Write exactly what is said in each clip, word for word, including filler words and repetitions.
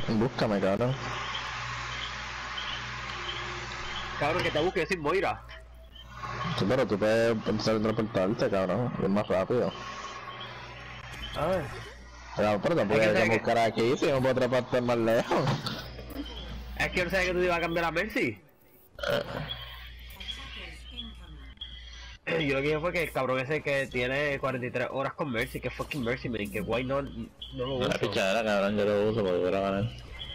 Búscame, cabrón. Cabrón, que te busque sin Moira. Sí, pero tú puedes empezar a transportarte, cabrón. Es más rápido. A ver. Pero, pero tampoco hay que buscar aquí, si no puedo transportar más lejos. Es que no sabía que tú te ibas a cambiar a Mercy. Yo lo que dije fue que el cabrón ese que tiene cuarenta y tres horas con Mercy, que fucking Mercy, man, que guay no, no lo uso. La pichadera, cabrón, yo lo uso porque voy a ganar.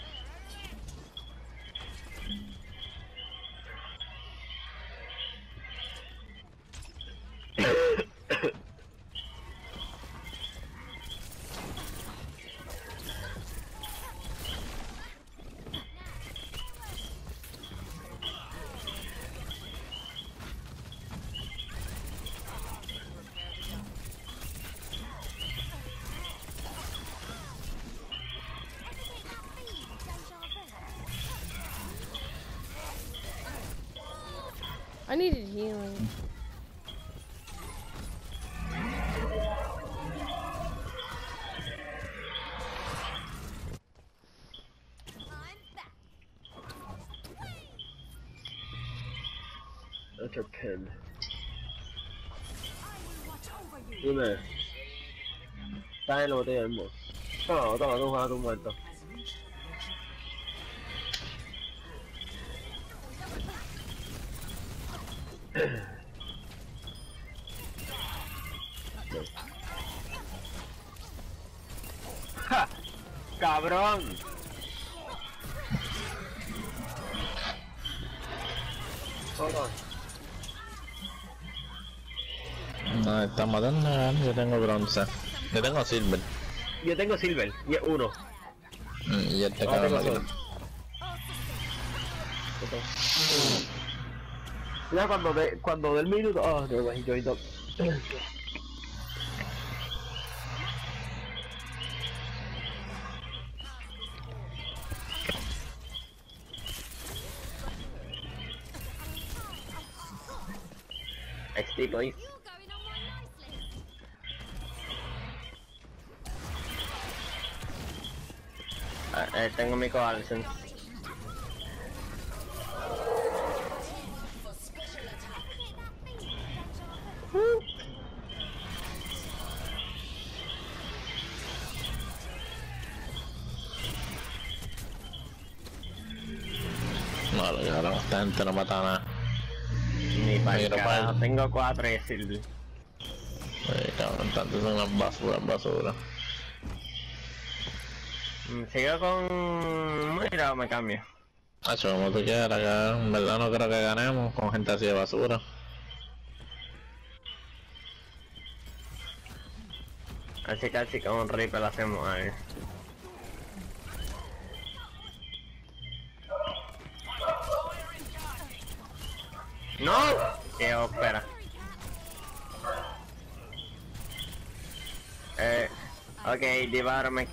I needed healing. Otro pin. Dime. Está en la botella del mo. Toma, toma, tú juegas tu muerto. ¡Ja! ¡Cabrón! Toma. No, está matando, yo tengo bronce. Yo tengo silver. Yo tengo silver, y es uno. Mm, y este Ah, cabrón tengo aquí. Mira cuando de, cuando del minuto. Oh, no, he joined up. X P please. Ah, eh, tengo mi coalition. No, lo cabrón, esta gente no mata nada. Ni para el Mira, carajo, para- tengo cuatro de silver. Ay, cabrón, tanto son las basuras, basuras. Mm, ¿Sigo con Moira o me cambio? Hacho, como tú quieras, cabrón. En verdad no creo que ganemos con gente así de basura. Así que así con un Ripple hacemos a ver. ¡No! ¡Qué ópera! Eh... Ok, divárame.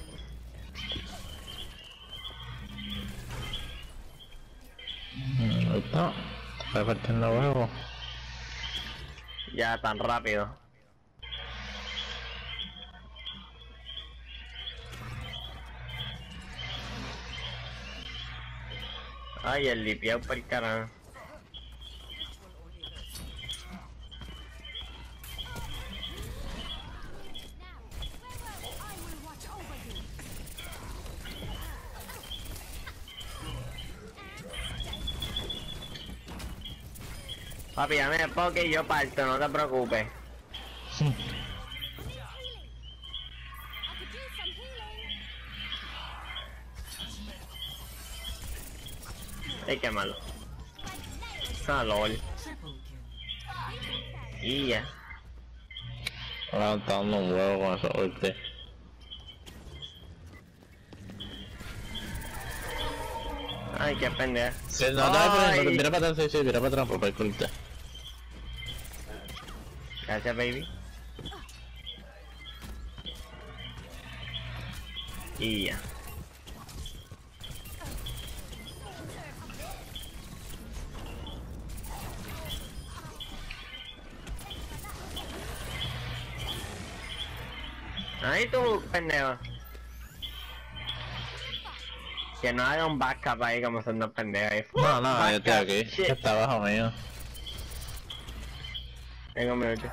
Mm, ahí está. Voy a partir de huevo. Ya tan rápido. Ay, el lipiao por el carajo. Papi, ya me poke y yo parto, no te preocupes. Ay, qué malo. Ah, lol. Y ya. Ahora está dando un huevo con eso ulti. Ay, qué pendeja. Si no te vas Ay. por mira para atrás, sí, sí, mira para atrás, por el ulti. Gracias, baby. Y ya. Ahí tú, pendejo. Que no haga un backup ahí como son dos pendejos ahí. No, no, yo estoy Backup, aquí. shit. Está abajo mío. Venga un minuto.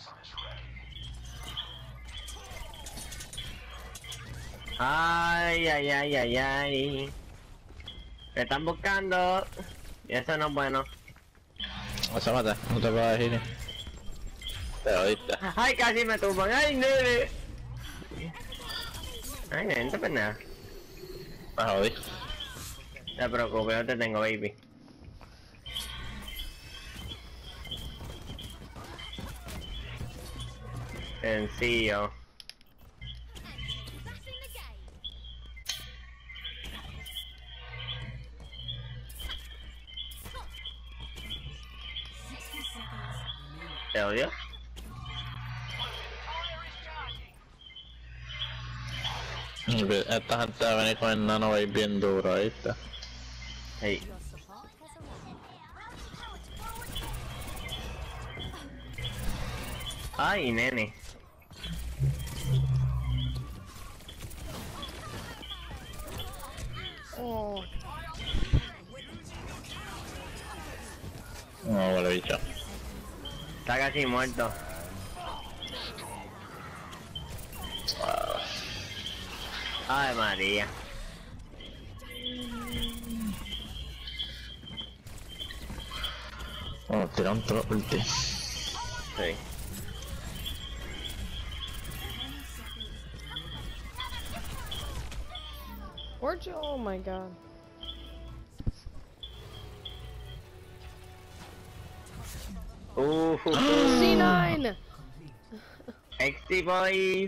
Ay, ay, ay, ay, ay. Me están buscando. Y eso no es bueno. Vas a matar, no te puedo decir. Pero ahorita. Ay, casi me tumban. Ay, nene. Ay, nene, no te nada. Me jodí. No te preocupes, yo te tengo, baby. Sencillo. ¿Te odio? Esta gente va a venir con el nano va a ir bien duro, ¿viste? Hey. Ay, nene. Oh, No, vale, bicho. Está casi muerto. Ay, María. Oh, tiraron todo ulti. Sí. where'd you? Oh my god. Uh, C nine! X T boys.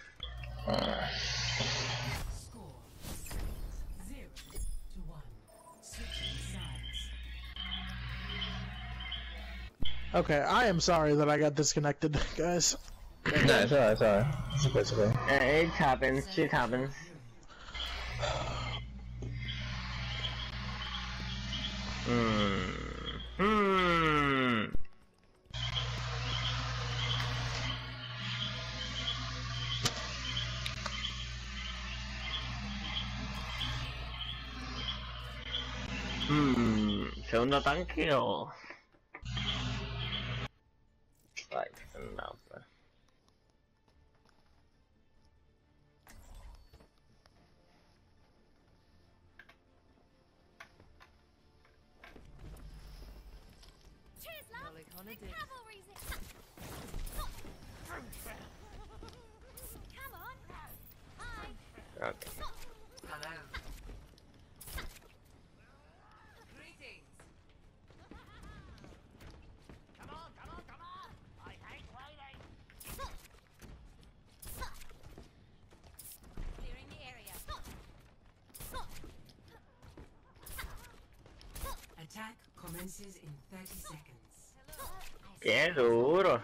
Okay, I am sorry that I got disconnected, guys. No, it's alright, it's alright. It's okay, it's okay. Uh, it happens. Shit happens. Hmm. Hmm. Hmm. Segundo tanque o. Right, no, but... Cheers, love. The cavalry's in. Come on. Hi. Okay. Hello. Greetings. Come on, come on, come on! I hate waiting. Clearing the area. Attack commences in thirty seconds. Qué duro.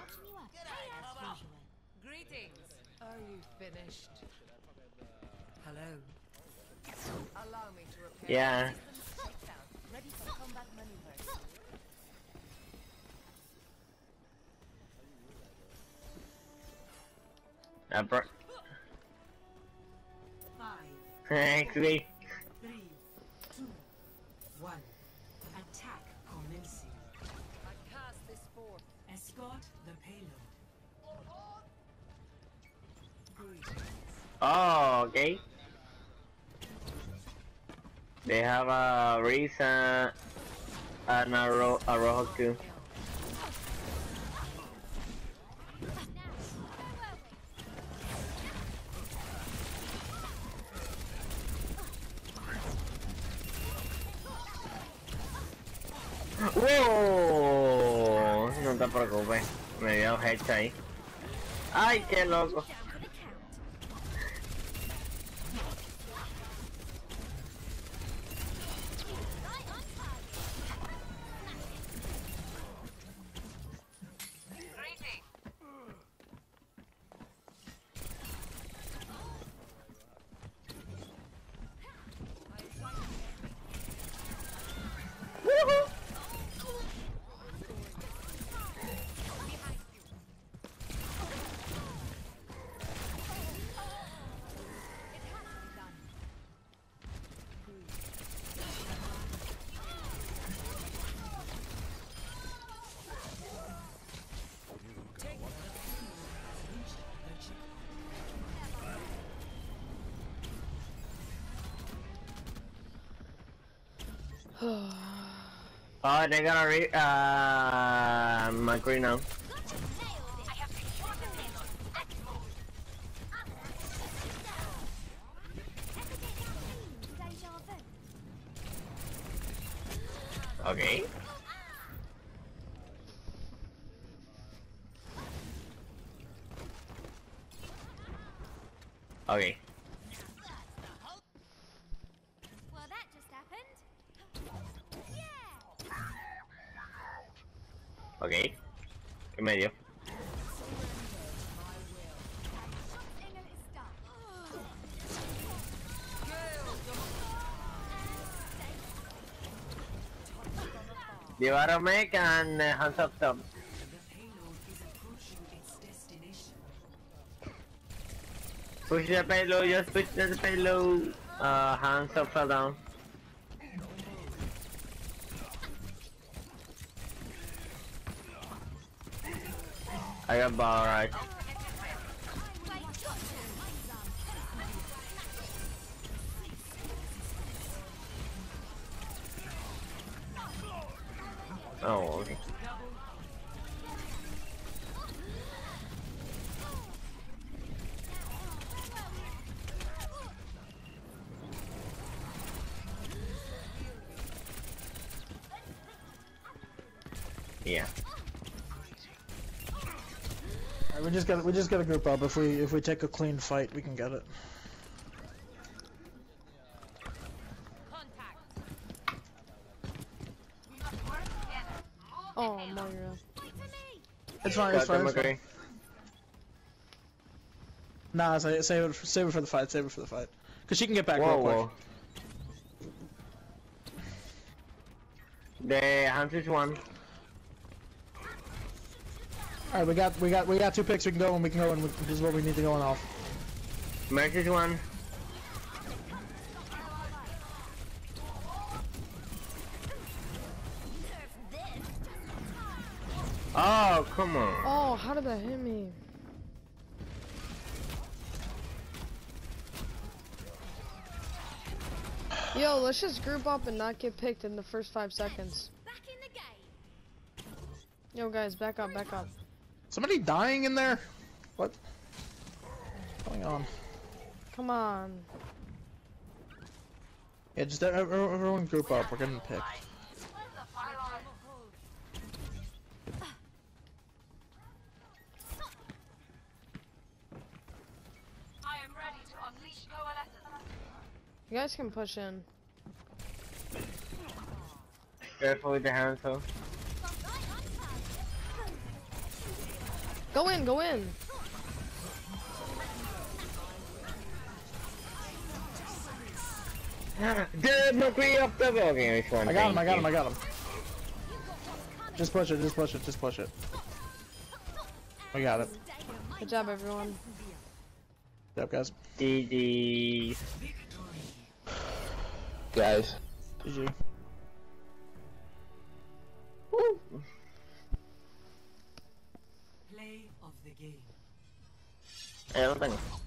Greetings. Are you finished? Hello. Allow me to repair. Yeah. Ready for combat maneuvers. Uh, bro. Five, Actually. three, two, one. Attack commencing. I cast this forth. Escort the payload. Greetings. Oh, okay. They have a Risa and a, Ro a Rojo too. ¡Wow! No te preocupes, me dio headshot ahí. ¡Ay, qué loco! Oh, they're gonna re- uh, McCree now. I have secured the payload. Let's move. Deja vu. Okay. Okay. Well, that just happened. Yeah. Okay. En medio. Engel ist da. Llevaron mech and uh, hands up top. Push the payload, just push the payload. Uh, hands up, fell down. I got ball right. Oh, okay. Yeah. Alright, we just got we just got to group up. If we if we take a clean fight, we can get it. Oh, Moira. It's fine. It's Got them, fine. It's fine. okay. Nah, save, save it. Save it for the fight. Save it for the fight. Cause she can get back Whoa, real quick. whoa. The hands is one. Alright, we got we got we got two picks. We can go and we can go and we, this is what we need to go on off. Merch is one. Oh, come on. Oh, how did that hit me? Yo, let's just group up and not get picked in the first five seconds. Back in the game. Yo, guys, back up, back up. Somebody dying in there? What? What's going on? Come on. Yeah, just ev- ev- everyone group up. We're getting picked. You guys can push in. Careful with the hands, though. Go in, go in. Dude, McCree up the okay, which one? I got him. Thank I got you. him. I got him. Just push it. Just push it. Just push it. We got it. Good job, everyone. Good job, guys. G G. Guys. G G. Play of the game. Eh, lo tengo.